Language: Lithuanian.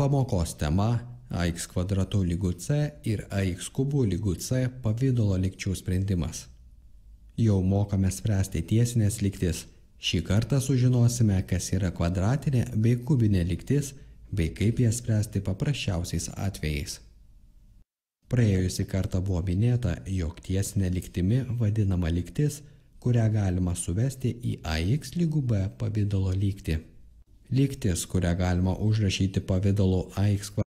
Pamokos tema ax kvadratu lygu c ir ax kubu lygu c pavidalo lygčių sprendimas. Jau mokame spręsti tiesinės lygtis. Šį kartą sužinosime, kas yra kvadratinė bei kubinė lygtis, bei kaip jas spręsti paprasčiausiais atvejais. Praėjusį kartą buvo minėta, jog tiesinė lygtimi vadinama lygtis, kurią galima suvesti į ax lygu b pavidalo lygtį. Lygtis, kurią galima užrašyti pavidalu ax